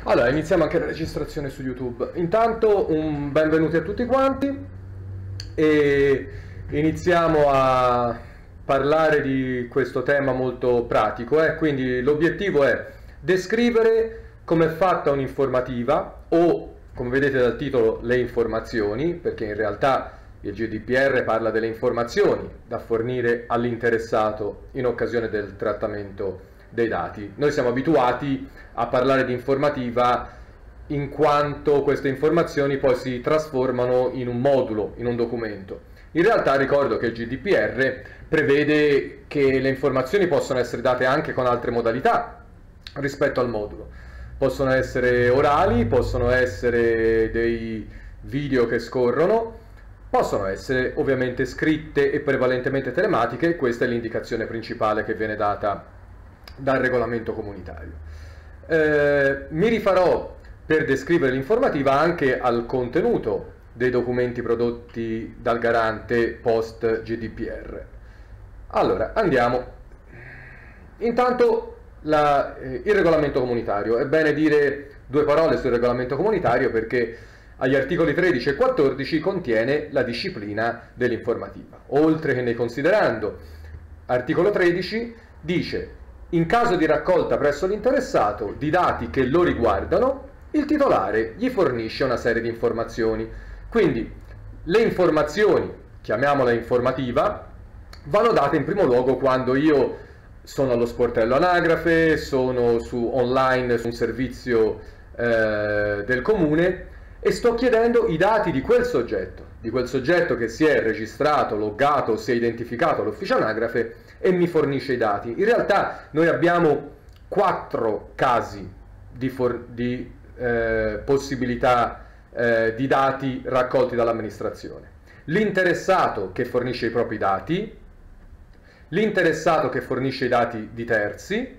Allora, iniziamo anche la registrazione su YouTube. Intanto un benvenuti a tutti quanti e iniziamo a parlare di questo tema molto pratico. Quindi l'obiettivo è descrivere come è fatta un'informativa o, come vedete dal titolo, le informazioni, perché in realtà il GDPR parla delle informazioni da fornire all'interessato in occasione del trattamento dei dati. Noi siamo abituati a parlare di informativa in quanto queste informazioni poi si trasformano in un modulo, in un documento. In realtà ricordo che il GDPR prevede che le informazioni possono essere date anche con altre modalità rispetto al modulo. Possono essere orali, possono essere dei video che scorrono, possono essere ovviamente scritte e prevalentemente telematiche. Questa è l'indicazione principale che viene data dal regolamento comunitario. Mi rifarò per descrivere l'informativa anche al contenuto dei documenti prodotti dal garante post GDPR. Allora, andiamo. Intanto il regolamento comunitario. È bene dire due parole sul regolamento comunitario perché agli articoli 13 e 14 contiene la disciplina dell'informativa. Oltre che nei considerando, articolo 13 dice: in caso di raccolta presso l'interessato di dati che lo riguardano, il titolare gli fornisce una serie di informazioni. Quindi le informazioni, chiamiamola informativa, vanno date in primo luogo quando io sono allo sportello anagrafe, sono online su un servizio del comune e sto chiedendo i dati di quel soggetto che si è registrato, loggato, si è identificato all'ufficio anagrafe e mi fornisce i dati. In realtà noi abbiamo 4 casi di possibilità di dati raccolti dall'amministrazione. L'interessato che fornisce i propri dati, l'interessato che fornisce i dati di terzi,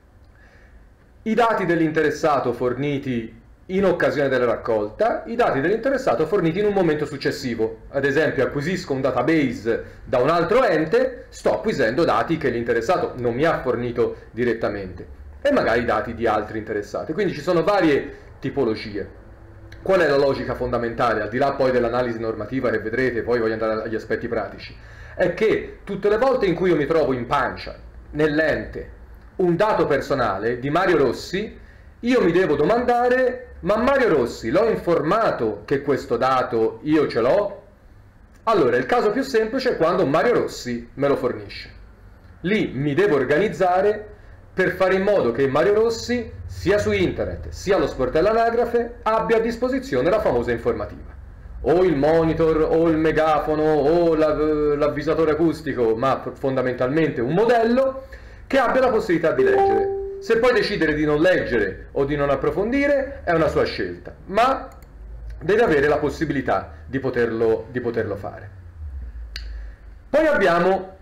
i dati dell'interessato forniti in occasione della raccolta, i dati dell'interessato forniti in un momento successivo. Ad esempio, acquisisco un database da un altro ente, sto acquisendo dati che l'interessato non mi ha fornito direttamente e magari dati di altri interessati. Quindi ci sono varie tipologie. Qual è la logica fondamentale, al di là poi dell'analisi normativa che vedrete, poi voglio andare agli aspetti pratici? È che tutte le volte in cui io mi trovo in pancia, nell'ente, un dato personale di Mario Rossi, io mi devo domandare: ma Mario Rossi l'ho informato che questo dato io ce l'ho? Allora il caso più semplice è quando Mario Rossi me lo fornisce. Lì mi devo organizzare per fare in modo che Mario Rossi, sia su internet sia allo sportello anagrafe, abbia a disposizione la famosa informativa. O il monitor, o il megafono, o l'avvisatore acustico, ma fondamentalmente un modello che abbia la possibilità di leggere. Se poi decidere di non leggere o di non approfondire è una sua scelta, ma deve avere la possibilità di poterlo fare. Poi abbiamo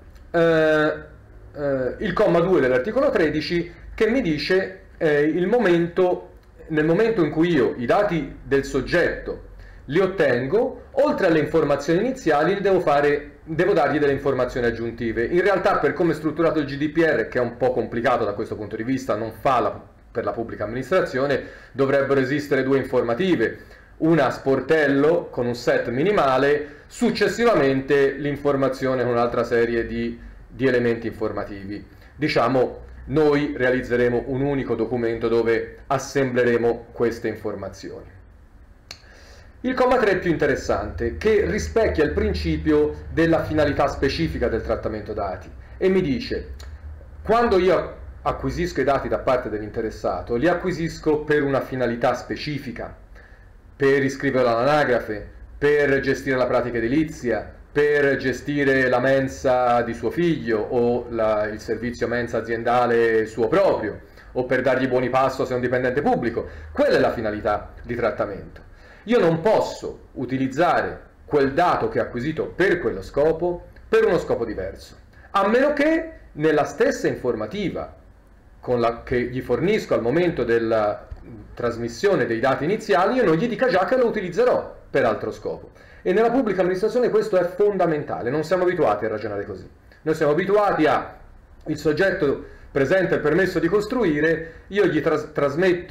il comma 2 dell'articolo 13 che mi dice nel momento in cui io i dati del soggetto li ottengo, oltre alle informazioni iniziali devo dargli delle informazioni aggiuntive. In realtà, per come è strutturato il GDPR, che è un po' complicato da questo punto di vista, non fa per la pubblica amministrazione, dovrebbero esistere 2 informative, una a sportello con un set minimale, successivamente l'informazione con un'altra serie di elementi informativi. Diciamo, noi realizzeremo un unico documento dove assembleremo queste informazioni. Il comma 3 è più interessante, che rispecchia il principio della finalità specifica del trattamento dati e mi dice: quando io acquisisco i dati da parte dell'interessato, li acquisisco per una finalità specifica, per iscriverlo all'anagrafe, per gestire la pratica edilizia, per gestire la mensa di suo figlio o il servizio mensa aziendale suo proprio, o per dargli buoni pasto se è un dipendente pubblico. Quella è la finalità di trattamento. Io non posso utilizzare quel dato che ho acquisito per quello scopo per uno scopo diverso, a meno che nella stessa informativa che gli fornisco al momento della trasmissione dei dati iniziali io non gli dica già che lo utilizzerò per altro scopo. E nella pubblica amministrazione questo è fondamentale, non siamo abituati a ragionare così. Noi siamo abituati il soggetto presenta il permesso di costruire, io gli trasmetto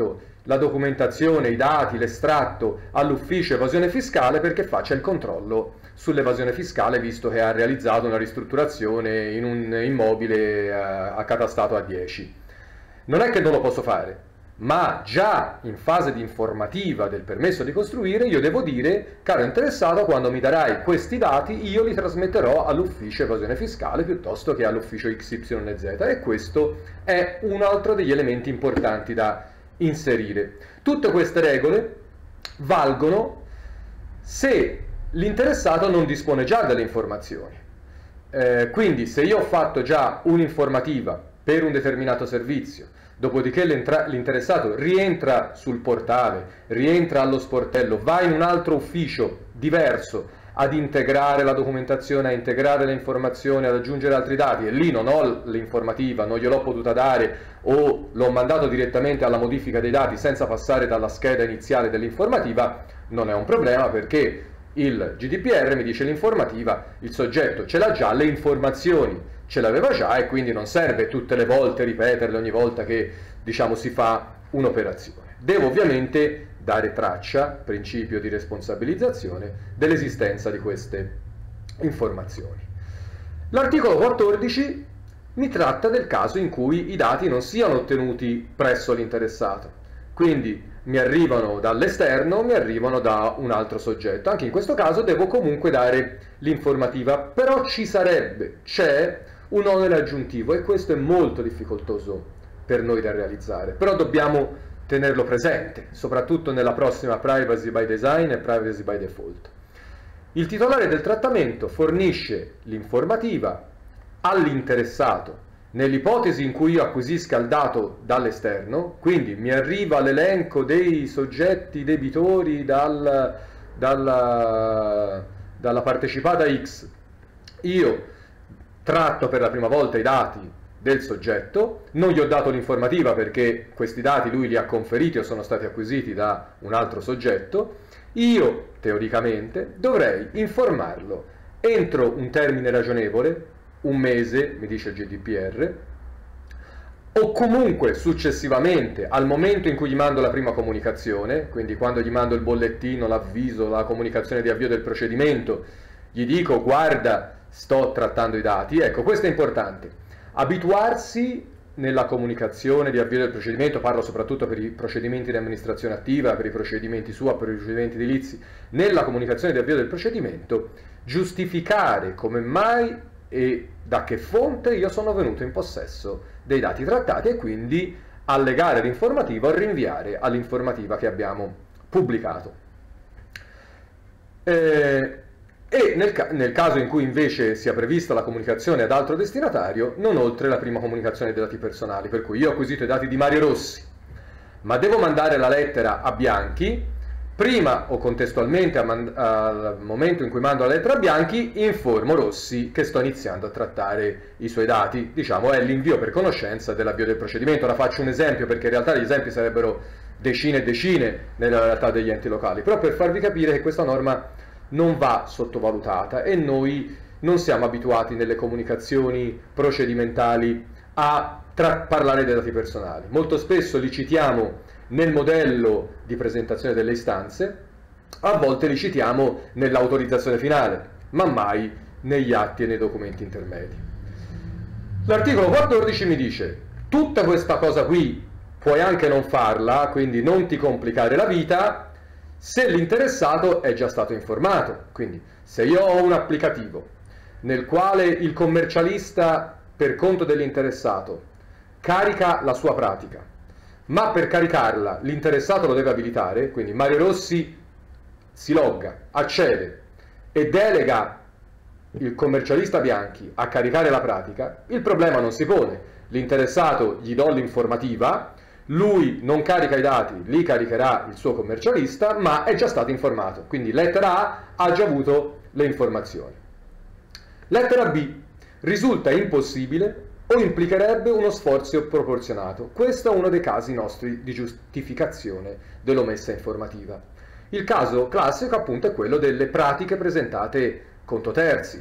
la documentazione, i dati, l'estratto all'ufficio evasione fiscale perché faccia il controllo sull'evasione fiscale, visto che ha realizzato una ristrutturazione in un immobile accatastato a 10. Non è che non lo posso fare, ma già in fase di informativa del permesso di costruire io devo dire: caro interessato, quando mi darai questi dati io li trasmetterò all'ufficio evasione fiscale piuttosto che all'ufficio XYZ, e questo è un altro degli elementi importanti da inserire. Tutte queste regole valgono se l'interessato non dispone già delle informazioni. Quindi se io ho fatto già un'informativa per un determinato servizio, dopodiché l'interessato rientra sul portale, rientra allo sportello, va in un altro ufficio diverso ad integrare la documentazione, a integrare le informazioni, ad aggiungere altri dati, e lì non ho l'informativa, non gliel'ho potuta dare o l'ho mandato direttamente alla modifica dei dati senza passare dalla scheda iniziale dell'informativa, non è un problema, perché il GDPR mi dice l'informativa, il soggetto ce l'ha già, le informazioni ce l'aveva già, e quindi non serve tutte le volte ripeterle ogni volta che, diciamo, si fa un'operazione. Devo ovviamente dare traccia, principio di responsabilizzazione, dell'esistenza di queste informazioni. L'articolo 14 mi tratta del caso in cui i dati non siano ottenuti presso l'interessato, quindi mi arrivano dall'esterno, mi arrivano da un altro soggetto. Anche in questo caso devo comunque dare l'informativa, però c'è un onere aggiuntivo, e questo è molto difficoltoso per noi da realizzare, però dobbiamo tenerlo presente, soprattutto nella prossima Privacy by Design e Privacy by Default. Il titolare del trattamento fornisce l'informativa all'interessato nell'ipotesi in cui io acquisisca il dato dall'esterno, quindi mi arriva l'elenco dei soggetti debitori dalla partecipata X, io tratto per la prima volta i dati del soggetto, non gli ho dato l'informativa perché questi dati lui li ha conferiti o sono stati acquisiti da un altro soggetto, io teoricamente dovrei informarlo entro un termine ragionevole, un mese, mi dice il GDPR, o comunque successivamente al momento in cui gli mando la prima comunicazione, quindi quando gli mando il bollettino, l'avviso, la comunicazione di avvio del procedimento, gli dico: guarda, sto trattando i dati. Ecco, questo è importante. Abituarsi nella comunicazione di avvio del procedimento, parlo soprattutto per i procedimenti di amministrazione attiva, per i procedimenti SUAP, per i procedimenti edilizi, nella comunicazione di avvio del procedimento, giustificare come mai e da che fonte io sono venuto in possesso dei dati trattati, e quindi allegare l'informativa o rinviare all'informativa che abbiamo pubblicato. E nel caso in cui invece sia prevista la comunicazione ad altro destinatario, non oltre la prima comunicazione dei dati personali, per cui io ho acquisito i dati di Mario Rossi, ma devo mandare la lettera a Bianchi, prima o contestualmente al momento in cui mando la lettera a Bianchi, informo Rossi che sto iniziando a trattare i suoi dati, diciamo è l'invio per conoscenza dell'avvio del procedimento. Ora faccio un esempio, perché in realtà gli esempi sarebbero decine e decine nella realtà degli enti locali, però per farvi capire che questa norma non va sottovalutata, e noi non siamo abituati nelle comunicazioni procedimentali a parlare dei dati personali. Molto spesso li citiamo nel modello di presentazione delle istanze, a volte li citiamo nell'autorizzazione finale, ma mai negli atti e nei documenti intermedi. L'articolo 14 mi dice: tutta questa cosa qui puoi anche non farla, quindi non ti complicare la vita, se l'interessato è già stato informato. Quindi se io ho un applicativo nel quale il commercialista per conto dell'interessato carica la sua pratica, ma per caricarla l'interessato lo deve abilitare, quindi Mario Rossi si logga, accede e delega il commercialista Bianchi a caricare la pratica, il problema non si pone. L'interessato gli do l'informativa, lui non carica i dati, li caricherà il suo commercialista, ma è già stato informato, quindi lettera A ha già avuto le informazioni. Lettera B: risulta impossibile o implicherebbe uno sforzo proporzionato. Questo è uno dei casi nostri di giustificazione dell'omessa informativa. Il caso classico appunto è quello delle pratiche presentate conto terzi.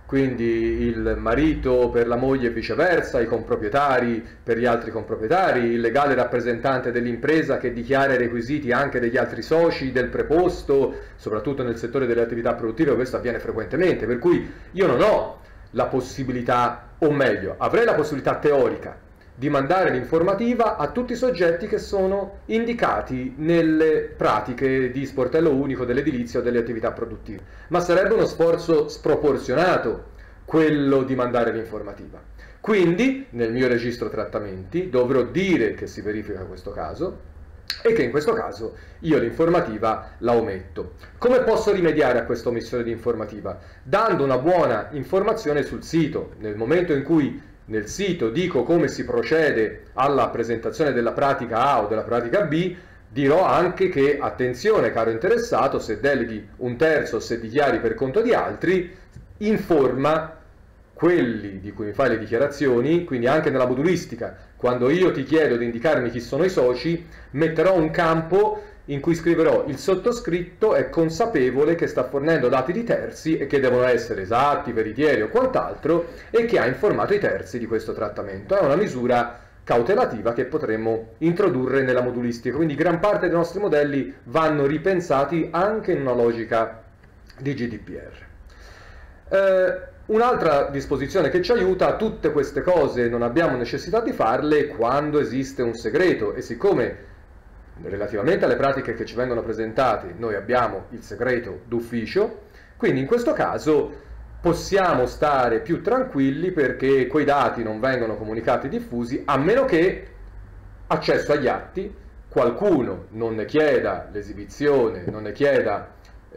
quindi il marito per la moglie e viceversa, i comproprietari per gli altri comproprietari, il legale rappresentante dell'impresa che dichiara i requisiti anche degli altri soci del preposto, soprattutto nel settore delle attività produttive questo avviene frequentemente, per cui io non ho la possibilità, o meglio, avrei la possibilità teorica di mandare l'informativa a tutti i soggetti che sono indicati nelle pratiche di sportello unico dell'edilizia o delle attività produttive, ma sarebbe uno sforzo sproporzionato quello di mandare l'informativa. Quindi nel mio registro trattamenti dovrò dire che si verifica questo caso e che in questo caso io l'informativa la ometto. Come posso rimediare a questa omissione di informativa? Dando una buona informazione sul sito. Nel momento in cui nel sito dico come si procede alla presentazione della pratica A o della pratica B, dirò anche che, attenzione caro interessato, se deleghi un terzo o se dichiari per conto di altri, informa quelli di cui mi fai le dichiarazioni, quindi anche nella modulistica, quando io ti chiedo di indicarmi chi sono i soci, metterò un campo in cui scriverò il sottoscritto è consapevole che sta fornendo dati di terzi e che devono essere esatti, veritieri o quant'altro e che ha informato i terzi di questo trattamento. È una misura cautelativa che potremmo introdurre nella modulistica, quindi gran parte dei nostri modelli vanno ripensati anche in una logica di GDPR. Un'altra disposizione che ci aiuta, tutte queste cose non abbiamo necessità di farle quando esiste un segreto, e siccome relativamente alle pratiche che ci vengono presentate noi abbiamo il segreto d'ufficio, quindi in questo caso possiamo stare più tranquilli perché quei dati non vengono comunicati e diffusi, a meno che accesso agli atti qualcuno non ne chieda l'esibizione, non ne chieda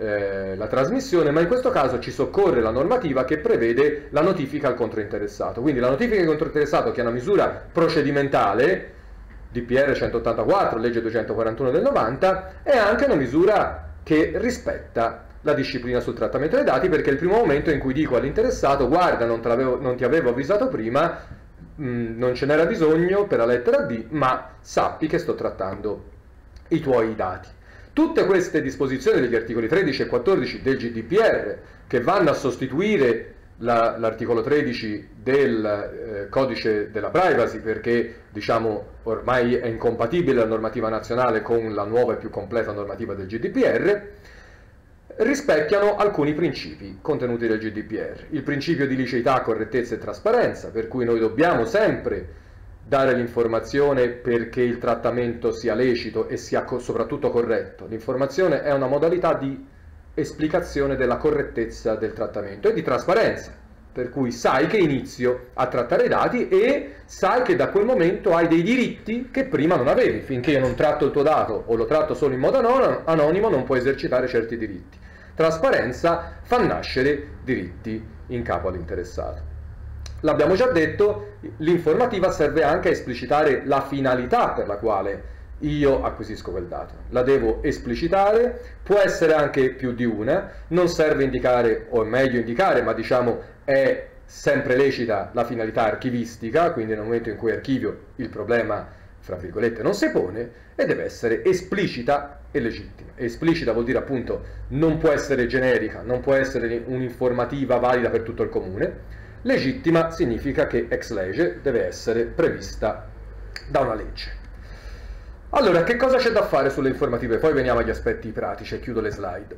la trasmissione, ma in questo caso ci soccorre la normativa che prevede la notifica al controinteressato. Quindi la notifica al controinteressato, che è una misura procedimentale, DPR 184, legge 241 del 90, è anche una misura che rispetta la disciplina sul trattamento dei dati, perché è il primo momento in cui dico all'interessato: guarda, non ti avevo avvisato prima, non ce n'era bisogno per la lettera D, ma sappi che sto trattando i tuoi dati. Tutte queste disposizioni degli articoli 13 e 14 del GDPR, che vanno a sostituire l'articolo 13 del codice della privacy, perché diciamo ormai è incompatibile la normativa nazionale con la nuova e più completa normativa del GDPR, rispecchiano alcuni principi contenuti nel GDPR. Il principio di liceità, correttezza e trasparenza, per cui noi dobbiamo sempre dare l'informazione perché il trattamento sia lecito e sia soprattutto corretto. L'informazione è una modalità di esplicazione della correttezza del trattamento e di trasparenza, per cui sai che inizio a trattare i dati e sai che da quel momento hai dei diritti che prima non avevi. Finché io non tratto il tuo dato o lo tratto solo in modo anonimo, non puoi esercitare certi diritti. Trasparenza fa nascere diritti in capo all'interessato. L'abbiamo già detto, l'informativa serve anche a esplicitare la finalità per la quale io acquisisco quel dato. La devo esplicitare, può essere anche più di una, non serve indicare, o è meglio indicare, ma diciamo è sempre lecita la finalità archivistica, quindi nel momento in cui archivio il problema, fra virgolette, non si pone, e deve essere esplicita e legittima. Esplicita vuol dire appunto non può essere generica, non può essere un'informativa valida per tutto il comune. Legittima significa che ex lege deve essere prevista da una legge. Allora, che cosa c'è da fare sulle informative? Poi veniamo agli aspetti pratici e chiudo le slide.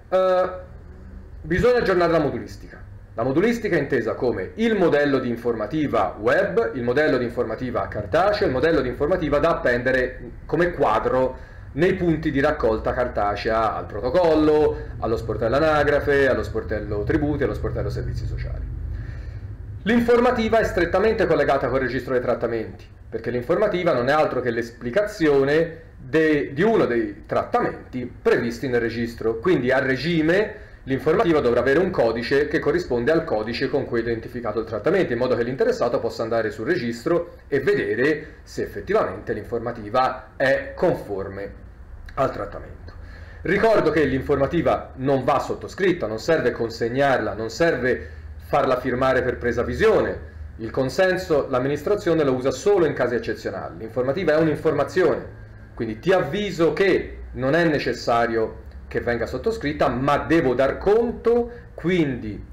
Bisogna aggiornare la modulistica. La modulistica è intesa come il modello di informativa web, il modello di informativa cartacea, il modello di informativa da appendere come quadro nei punti di raccolta cartacea al protocollo, allo sportello anagrafe, allo sportello tributi, allo sportello servizi sociali. L'informativa è strettamente collegata col registro dei trattamenti, perché l'informativa non è altro che l'esplicazione di uno dei trattamenti previsti nel registro. Quindi a regime l'informativa dovrà avere un codice che corrisponde al codice con cui è identificato il trattamento, in modo che l'interessato possa andare sul registro e vedere se effettivamente l'informativa è conforme al trattamento. Ricordo che l'informativa non va sottoscritta, non serve consegnarla, non serve farla firmare per presa visione. Il consenso l'amministrazione lo usa solo in casi eccezionali. L'informativa è un'informazione, quindi ti avviso che non è necessario che venga sottoscritta, ma devo dar conto, quindi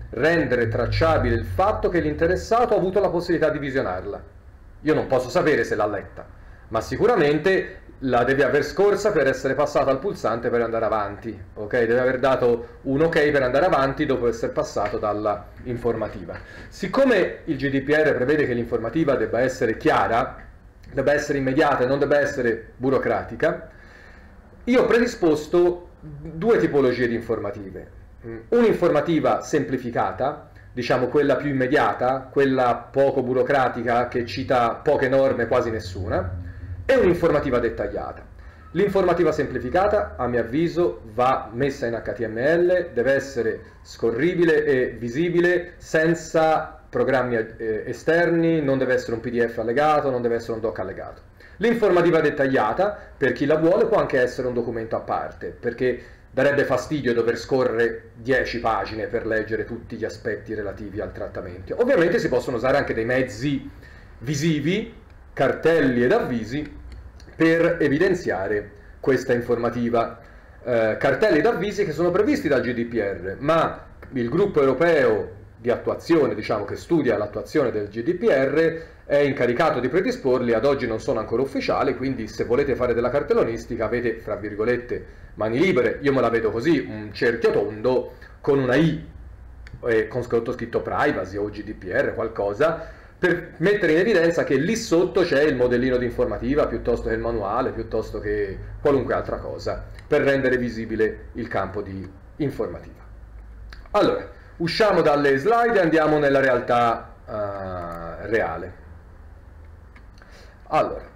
rendere tracciabile il fatto che l'interessato ha avuto la possibilità di visionarla. Io non posso sapere se l'ha letta, ma sicuramente la deve aver scorsa per essere passata al pulsante per andare avanti, ok? Deve aver dato un ok per andare avanti dopo essere passato dalla informativa. Siccome il GDPR prevede che l'informativa debba essere chiara, debba essere immediata e non debba essere burocratica, io ho predisposto due tipologie di informative. Un'informativa semplificata, diciamo quella più immediata, quella poco burocratica che cita poche norme, quasi nessuna, e un'informativa dettagliata. L'informativa semplificata, a mio avviso, va messa in HTML, deve essere scorribile e visibile senza programmi esterni, non deve essere un PDF allegato, non deve essere un doc allegato. L'informativa dettagliata, per chi la vuole, può anche essere un documento a parte, perché darebbe fastidio dover scorrere 10 pagine per leggere tutti gli aspetti relativi al trattamento. Ovviamente si possono usare anche dei mezzi visivi, cartelli ed avvisi, per evidenziare questa informativa. Cartelli ed avvisi che sono previsti dal GDPR, ma il gruppo europeo di attuazione, diciamo che studia l'attuazione del GDPR, è incaricato di predisporli, ad oggi non sono ancora ufficiali, quindi se volete fare della cartellonistica avete, fra virgolette, mani libere. Io me la vedo così, un cerchio tondo con una I, con scritto privacy o GDPR, qualcosa, per mettere in evidenza che lì sotto c'è il modellino di informativa piuttosto che il manuale, piuttosto che qualunque altra cosa, per rendere visibile il campo di informativa. Allora, usciamo dalle slide e andiamo nella realtà reale. Allora,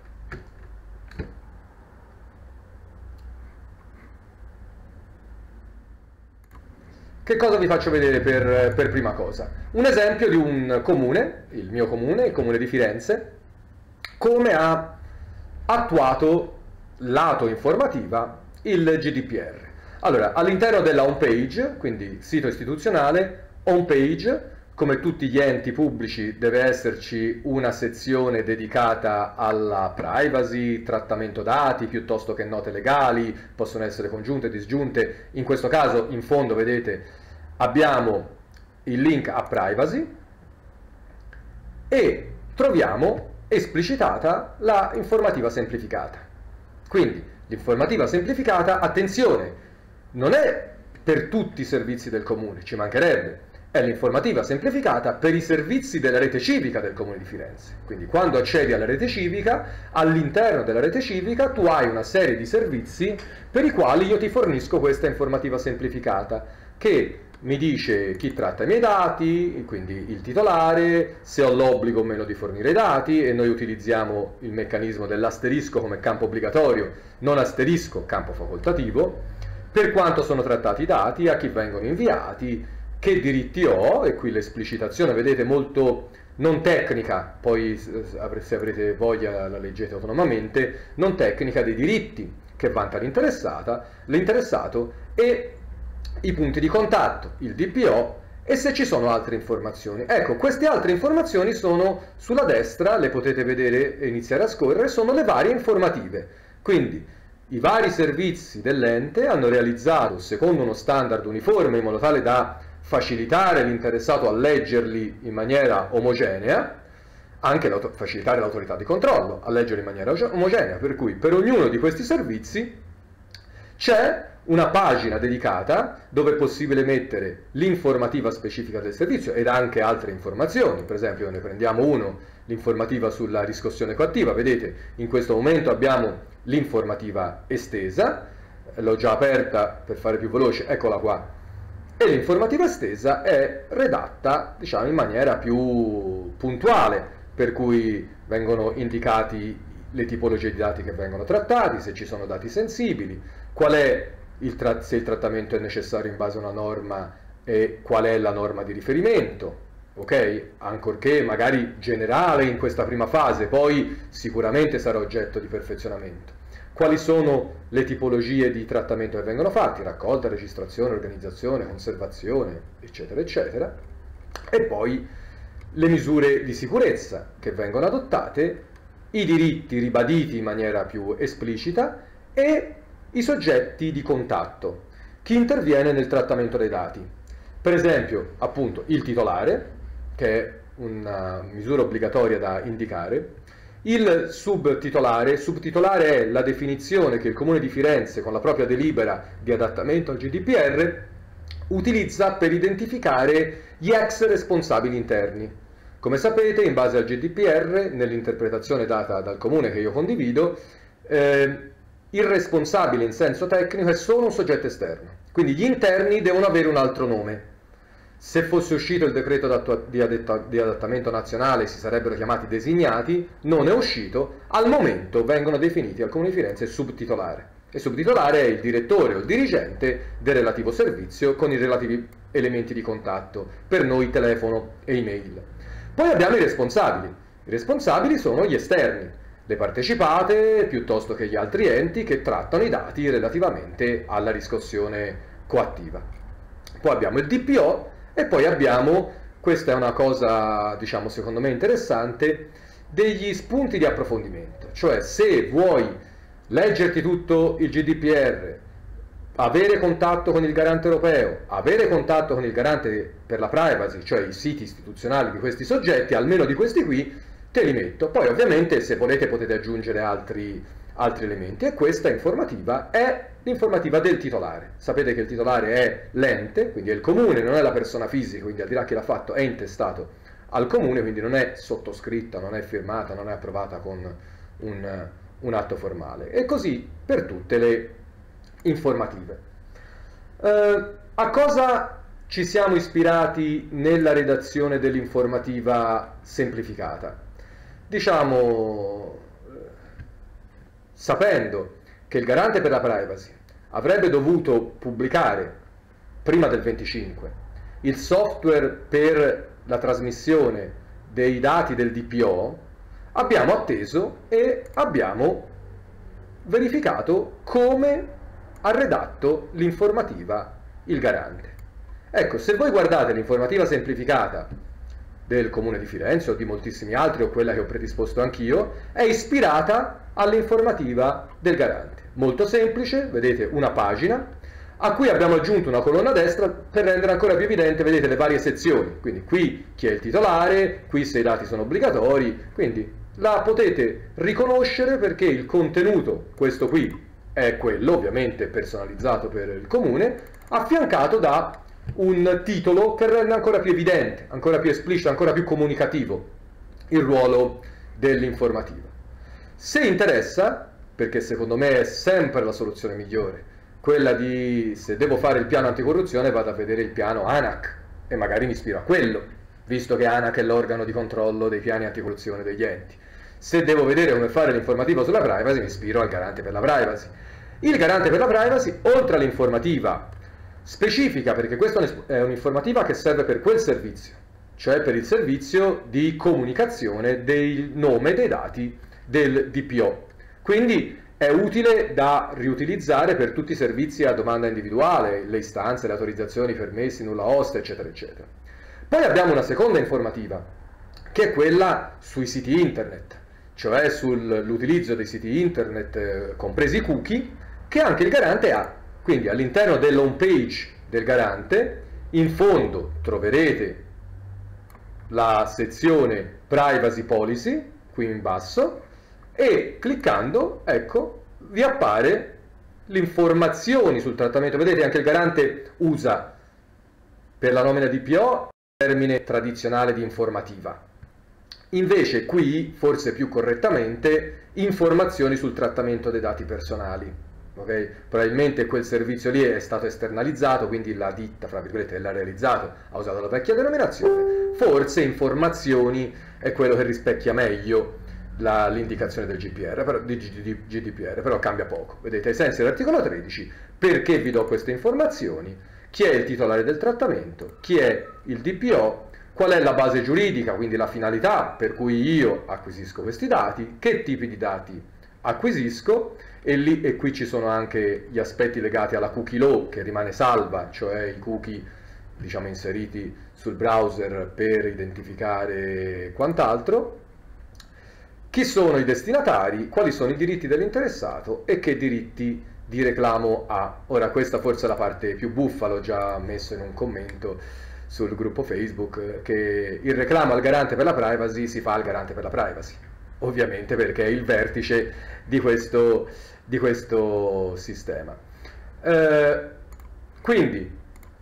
che cosa vi faccio vedere per prima cosa? Un esempio di un comune, il mio comune, il comune di Firenze, come ha attuato lato informativa il GDPR. Allora, all'interno della home page, quindi sito istituzionale, home page, come tutti gli enti pubblici deve esserci una sezione dedicata alla privacy, trattamento dati, piuttosto che note legali, possono essere congiunte, disgiunte. In questo caso, in fondo, vedete, abbiamo il link a privacy e troviamo esplicitata la informativa semplificata. Quindi, l'informativa semplificata, attenzione, non è per tutti i servizi del comune, ci mancherebbe. È l'informativa semplificata per i servizi della rete civica del Comune di Firenze. Quindi quando accedi alla rete civica, all'interno della rete civica tu hai una serie di servizi per i quali io ti fornisco questa informativa semplificata, che mi dice chi tratta i miei dati, quindi il titolare, se ho l'obbligo o meno di fornire i dati, e noi utilizziamo il meccanismo dell'asterisco come campo obbligatorio, non asterisco campo facoltativo, per quanto sono trattati i dati, a chi vengono inviati, che diritti ho, e qui l'esplicitazione, vedete, molto non tecnica, poi se avrete voglia la leggete autonomamente, non tecnica, dei diritti che vanta l'interessato e i punti di contatto, il DPO, e se ci sono altre informazioni. Ecco, queste altre informazioni sono sulla destra, le potete vedere e iniziare a scorrere, sono le varie informative. Quindi i vari servizi dell'ente hanno realizzato, secondo uno standard uniforme, in modo tale da facilitare l'interessato a leggerli in maniera omogenea, anche facilitare l'autorità di controllo a leggerli in maniera omogenea, per cui per ognuno di questi servizi c'è una pagina dedicata dove è possibile mettere l'informativa specifica del servizio ed anche altre informazioni. Per esempio, ne prendiamo uno, l'informativa sulla riscossione coattiva. Vedete, in questo momento abbiamo l'informativa estesa, l'ho già aperta per fare più veloce, eccola qua. E l'informativa estesa è redatta, diciamo, in maniera più puntuale, per cui vengono indicati le tipologie di dati che vengono trattati, se ci sono dati sensibili, qual è se il trattamento è necessario in base a una norma e qual è la norma di riferimento, ok? Ancorché magari generale in questa prima fase, poi sicuramente sarà oggetto di perfezionamento. Quali sono le tipologie di trattamento che vengono fatti, raccolta, registrazione, organizzazione, conservazione, eccetera, eccetera, e poi le misure di sicurezza che vengono adottate, i diritti ribaditi in maniera più esplicita e i soggetti di contatto, chi interviene nel trattamento dei dati. Per esempio, appunto, il titolare, che è una misura obbligatoria da indicare, il subtitolare è la definizione che il Comune di Firenze, con la propria delibera di adattamento al GDPR, utilizza per identificare gli ex responsabili interni. Come sapete, in base al GDPR, nell'interpretazione data dal Comune che io condivido, il responsabile in senso tecnico è solo un soggetto esterno, quindi gli interni devono avere un altro nome. Se fosse uscito il decreto di adattamento nazionale si sarebbero chiamati designati, non è uscito, al momento vengono definiti al Comune di Firenze subtitolare. E subtitolare è il direttore o il dirigente del relativo servizio con i relativi elementi di contatto, per noi telefono e email. Poi abbiamo i responsabili. I responsabili sono gli esterni, le partecipate piuttosto che gli altri enti che trattano i dati relativamente alla riscossione coattiva. Poi abbiamo il DPO e poi abbiamo, questa è una cosa diciamo secondo me interessante, degli spunti di approfondimento. Cioè, se vuoi leggerti tutto il GDPR, avere contatto con il garante europeo, avere contatto con il garante per la privacy, cioè i siti istituzionali di questi soggetti, almeno di questi qui, te li metto. Poi ovviamente se volete potete aggiungere altri elementi, e questa informativa è l'informativa del titolare. Sapete che il titolare è l'ente, quindi è il comune, non è la persona fisica, quindi al di là chi l'ha fatto è intestato al comune, quindi non è sottoscritta, non è firmata, non è approvata con un atto formale. E così per tutte le informative. A cosa ci siamo ispirati nella redazione dell'informativa semplificata? Diciamo, sapendo che il garante per la privacy avrebbe dovuto pubblicare prima del 25 il software per la trasmissione dei dati del DPO, abbiamo atteso e abbiamo verificato come ha redatto l'informativa il garante. Ecco, se voi guardate l'informativa semplificata del Comune di Firenze o di moltissimi altri, o quella che ho predisposto anch'io, è ispirata all'informativa del garante. Molto semplice, vedete una pagina, a cui abbiamo aggiunto una colonna a destra per rendere ancora più evidente, vedete, le varie sezioni. Quindi qui chi è il titolare, qui se i dati sono obbligatori, quindi la potete riconoscere perché il contenuto, questo qui, è quello, ovviamente personalizzato per il comune, affiancato da un titolo che rende ancora più evidente, ancora più esplicito, ancora più comunicativo il ruolo dell'informativa. Se interessa, perché secondo me è sempre la soluzione migliore, quella di, se devo fare il piano anticorruzione, vado a vedere il piano ANAC e magari mi ispiro a quello, visto che ANAC è l'organo di controllo dei piani anticorruzione degli enti. Se devo vedere come fare l'informativa sulla privacy, mi ispiro al garante per la privacy. Il garante per la privacy, oltre all'informativa specifica, perché questa è un'informativa che serve per quel servizio, cioè per il servizio di comunicazione del nome dei dati del DPO. Quindi è utile da riutilizzare per tutti i servizi a domanda individuale, le istanze, le autorizzazioni, i permessi, nulla osta, eccetera, eccetera. Poi abbiamo una seconda informativa, che è quella sui siti internet, cioè sull'utilizzo dei siti internet, compresi i cookie, che anche il garante ha. Quindi all'interno dell'home page del garante, in fondo troverete la sezione Privacy Policy, qui in basso, e cliccando, ecco, vi appare le informazioni sul trattamento. Vedete, anche il garante usa per la nomina DPO il termine tradizionale di informativa. Invece qui, forse più correttamente, informazioni sul trattamento dei dati personali. Okay? Probabilmente quel servizio lì è stato esternalizzato, quindi la ditta, fra virgolette, l'ha realizzato, ha usato la vecchia denominazione. Forse informazioni è quello che rispecchia meglio l'indicazione del GDPR, però cambia poco. Vedete, ai sensi dell'articolo 13, perché vi do queste informazioni, chi è il titolare del trattamento, chi è il DPO, qual è la base giuridica, quindi la finalità per cui io acquisisco questi dati, che tipi di dati acquisisco, e qui ci sono anche gli aspetti legati alla cookie law, che rimane salva, cioè i cookie, diciamo, inseriti sul browser per identificare quant'altro, chi sono i destinatari, quali sono i diritti dell'interessato e che diritti di reclamo a. Ora questa forse è la parte più buffa, l'ho già messo in un commento sul gruppo Facebook, che il reclamo al garante per la privacy si fa al garante per la privacy, ovviamente perché è il vertice di questo sistema. Quindi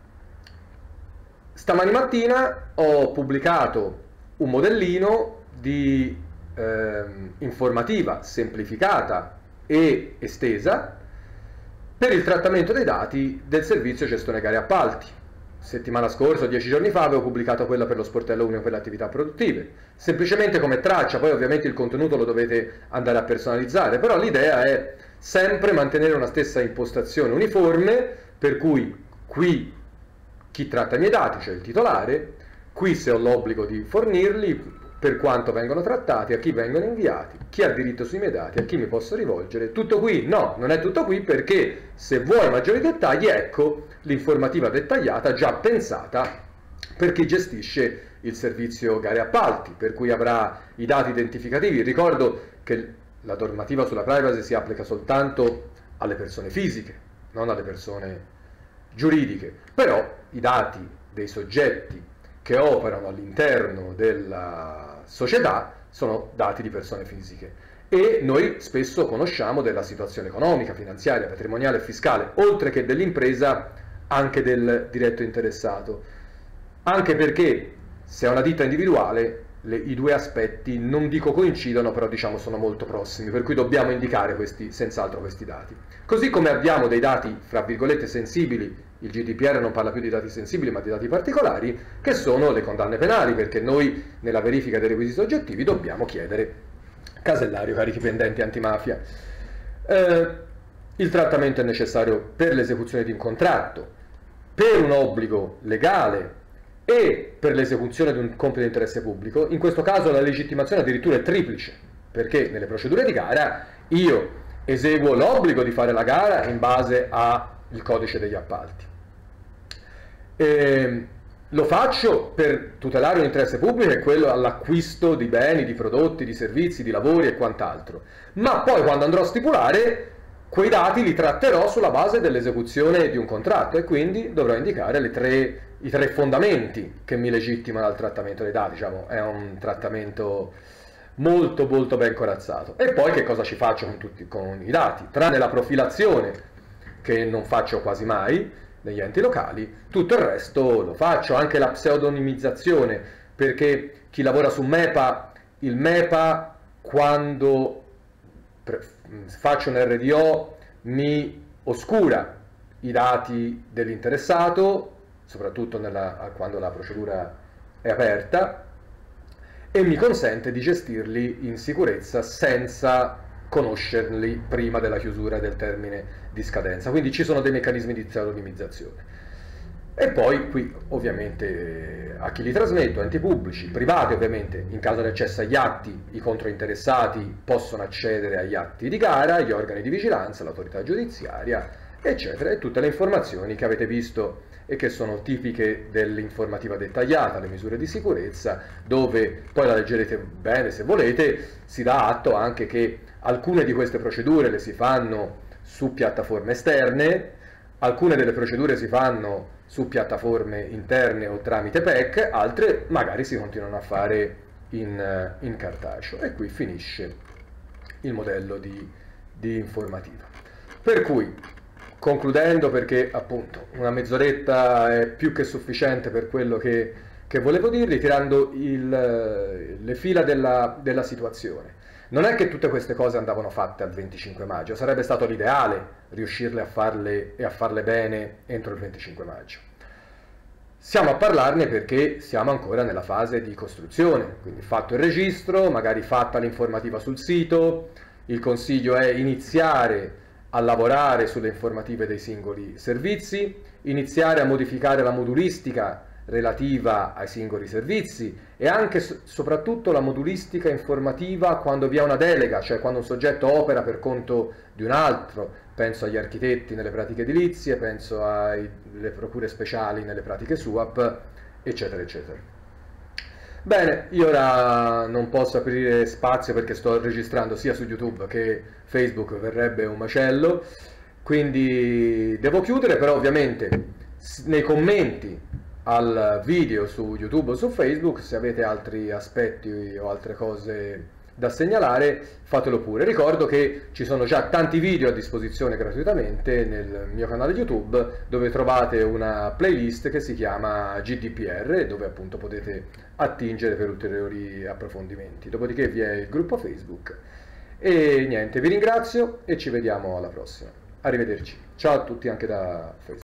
stamani mattina ho pubblicato un modellino di informativa semplificata e estesa per il trattamento dei dati del servizio gestione gare e appalti. Settimana scorsa, 10 giorni fa, avevo pubblicato quella per lo sportello unico per le attività produttive, semplicemente come traccia. Poi ovviamente il contenuto lo dovete andare a personalizzare, però l'idea è sempre mantenere una stessa impostazione uniforme, per cui qui chi tratta i miei dati, cioè il titolare, qui se ho l'obbligo di fornirli, per quanto vengono trattati, a chi vengono inviati, chi ha diritto sui miei dati, a chi mi posso rivolgere. Tutto qui? No, non è tutto qui, perché se vuoi maggiori dettagli, ecco l'informativa dettagliata già pensata per chi gestisce il servizio gare e appalti, per cui avrà i dati identificativi. Ricordo che la normativa sulla privacy si applica soltanto alle persone fisiche, non alle persone giuridiche, però i dati dei soggetti che operano all'interno della società sono dati di persone fisiche, e noi spesso conosciamo della situazione economica, finanziaria, patrimoniale e fiscale, oltre che dell'impresa, anche del diretto interessato, anche perché se è una ditta individuale i due aspetti non dico coincidono, però diciamo sono molto prossimi, per cui dobbiamo indicare senz'altro questi dati. Così come abbiamo dei dati, fra virgolette, sensibili, il GDPR non parla più di dati sensibili ma di dati particolari, che sono le condanne penali, perché noi nella verifica dei requisiti oggettivi dobbiamo chiedere casellario, carichi pendenti, antimafia. Il trattamento è necessario per l'esecuzione di un contratto, per un obbligo legale e per l'esecuzione di un compito di interesse pubblico. In questo caso la legittimazione addirittura è triplice, perché nelle procedure di gara io eseguo l'obbligo di fare la gara in base al codice degli appalti. Lo faccio per tutelare un interesse pubblico, e quello all'acquisto di beni, di prodotti, di servizi, di lavori e quant'altro. Ma poi quando andrò a stipulare, quei dati li tratterò sulla base dell'esecuzione di un contratto, e quindi dovrò indicare i tre fondamenti che mi legittimano al trattamento dei dati. Diciamo, è un trattamento molto molto ben corazzato. E poi che cosa ci faccio con i dati? Tranne la profilazione, che non faccio quasi mai negli enti locali, tutto il resto lo faccio, anche la pseudonimizzazione, perché chi lavora su MEPA, il MEPA quando faccio un RDO mi oscura i dati dell'interessato, soprattutto quando la procedura è aperta, e mi consente di gestirli in sicurezza senza conoscerli prima della chiusura del termine di scadenza. Quindi ci sono dei meccanismi di pseudonimizzazione. E poi qui ovviamente a chi li trasmetto, enti pubblici, privati ovviamente, in caso di accesso agli atti, i controinteressati possono accedere agli atti di gara, gli organi di vigilanza, l'autorità giudiziaria, eccetera, e tutte le informazioni che avete visto e che sono tipiche dell'informativa dettagliata, le misure di sicurezza, dove poi la leggerete bene se volete. Si dà atto anche che alcune di queste procedure le si fanno su piattaforme esterne, alcune delle procedure si fanno su piattaforme interne o tramite PEC, altre magari si continuano a fare in cartaceo, e qui finisce il modello di informativa. Per cui, concludendo, perché appunto una mezz'oretta è più che sufficiente per quello che volevo dirvi, tirando le fila della situazione. Non è che tutte queste cose andavano fatte al 25 maggio, sarebbe stato l'ideale riuscirle a farle e a farle bene entro il 25 maggio. Siamo a parlarne perché siamo ancora nella fase di costruzione, quindi fatto il registro, magari fatta l'informativa sul sito, il consiglio è iniziare a lavorare sulle informative dei singoli servizi, iniziare a modificare la modulistica relativa ai singoli servizi, e anche soprattutto la modulistica informativa quando vi è una delega, cioè quando un soggetto opera per conto di un altro. Penso agli architetti nelle pratiche edilizie, penso alle procure speciali nelle pratiche SUAP, eccetera eccetera. Bene, io ora non posso aprire spazio perché sto registrando sia su YouTube che Facebook, verrebbe un macello. Quindi devo chiudere, però ovviamente nei commenti al video su YouTube o su Facebook, se avete altri aspetti o altre cose da segnalare, fatelo pure. Ricordo che ci sono già tanti video a disposizione gratuitamente nel mio canale YouTube, dove trovate una playlist che si chiama GDPR, dove appunto potete attingere per ulteriori approfondimenti. Dopodiché vi è il gruppo Facebook. E niente, vi ringrazio e ci vediamo alla prossima. Arrivederci. Ciao a tutti anche da Facebook.